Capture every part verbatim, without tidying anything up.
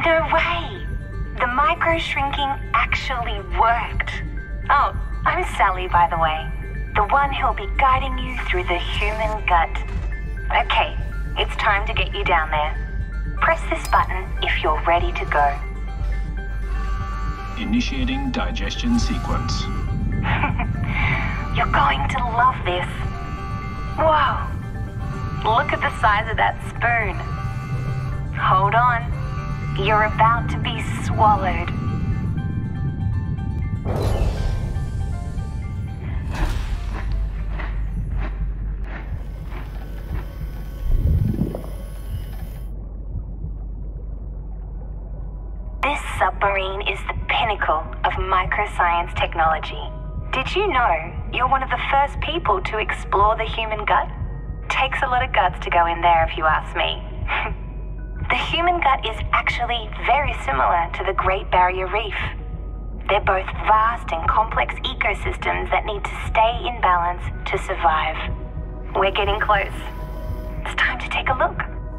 No way! The micro-shrinking actually worked. Oh, I'm Sally, by the way. The one who'll be guiding you through the human gut. Okay, it's time to get you down there. Press this button if you're ready to go. Initiating digestion sequence. You're going to love this. Whoa! Look at the size of that spoon. Hold on. You're about to be swallowed. This submarine is the pinnacle of microscience technology. Did you know you're one of the first people to explore the human gut? Takes a lot of guts to go in there, if you ask me. The human gut is actually very similar to the Great Barrier Reef. They're both vast and complex ecosystems that need to stay in balance to survive. We're getting close. It's time to take a look.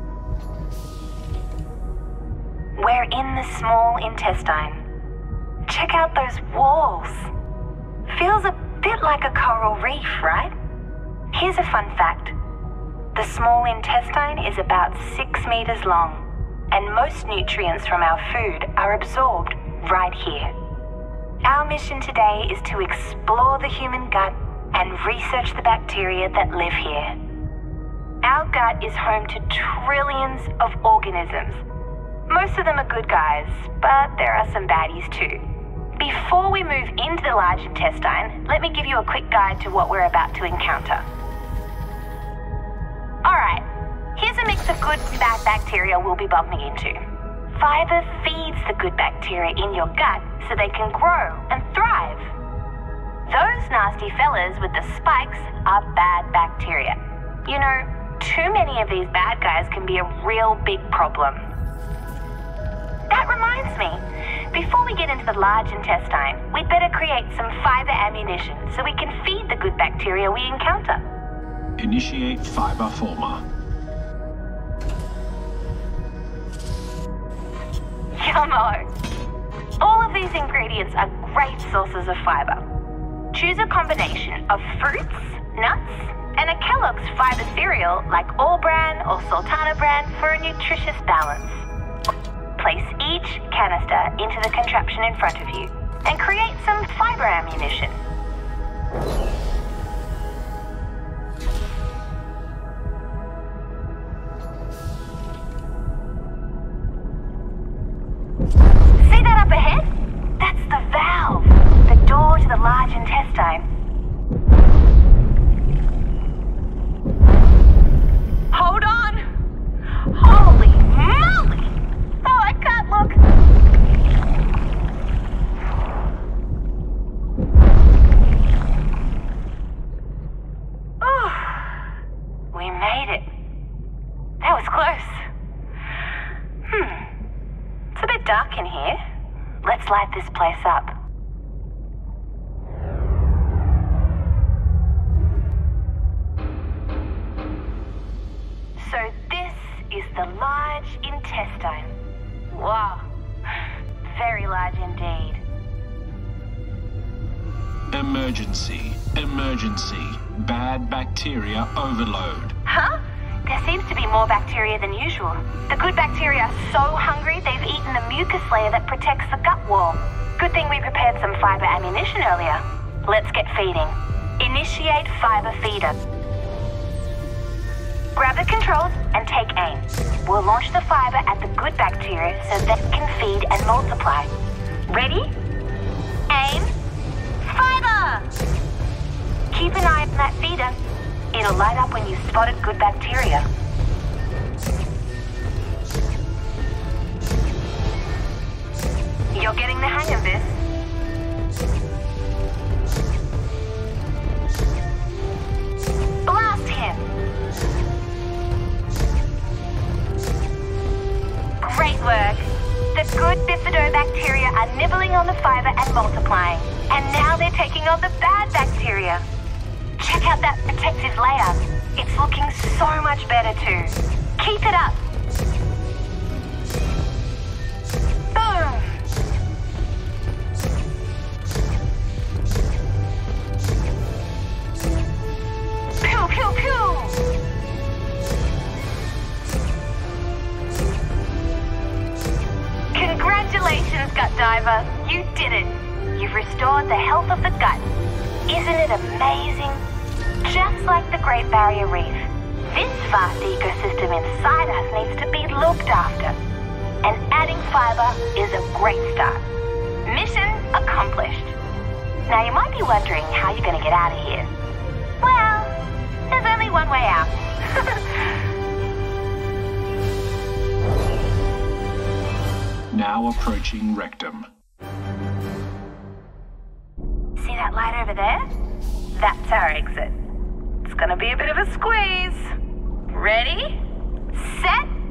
We're in the small intestine. Check out those walls. Feels a bit like a coral reef, right? Here's a fun fact. The small intestine is about six meters long, and most nutrients from our food are absorbed right here. Our mission today is to explore the human gut and research the bacteria that live here. Our gut is home to trillions of organisms. Most of them are good guys, but there are some baddies too. Before we move into the large intestine, let me give you a quick guide to what we're about to encounter. Alright, here's a mix of good and bad bacteria we'll be bumping into. Fiber feeds the good bacteria in your gut so they can grow and thrive. Those nasty fellas with the spikes are bad bacteria. You know, too many of these bad guys can be a real big problem. That reminds me, before we get into the large intestine, we'd better create some fiber ammunition so we can feed the good bacteria we encounter. Initiate fiber former. Yummo! All of these ingredients are great sources of fiber. Choose a combination of fruits, nuts, and a Kellogg's fiber cereal like All Bran or Sultana Bran for a nutritious balance. Place each canister into the contraption in front of you and create some fiber ammunition. See that up ahead? That's the valve, the door to the large intestine. Hold on! Holy moly! Oh, I can't look! Oh, we made it. That was close. Hmm. It's a bit dark in here. Let's light this place up. So this is the large intestine. Wow. Very large indeed. Emergency. Emergency. Bad bacteria overload. Huh? There seems to be more bacteria than usual. The good bacteria are so hungry they've eaten the mucus layer that protects the gut wall. Good thing we prepared some fiber ammunition earlier. Let's get feeding. Initiate fiber feeder. Grab the controls and take aim. We'll launch the fiber at the good bacteria so they can feed and multiply. Ready? Aim. Fiber! Keep an eye on that feeder. It'll light up when you spotted good bacteria. You're getting the hang of this. Blast him! Great work. The good bifidobacteria are nibbling on the fiber and multiplying. And now they're taking on the bad bacteria. Check out that protective layer. It's looking so much better too. Keep it up. Congratulations, gut diver. You did it. You've restored the health of the gut. Isn't it amazing? Just like the Great Barrier Reef, this vast ecosystem inside us needs to be looked after. And adding fiber is a great start. Mission accomplished. Now you might be wondering how you're going to get out of here. Well, there's only one way out. Now approaching rectum. See that light over there? That's our exit. It's gonna be a bit of a squeeze. Ready? Set?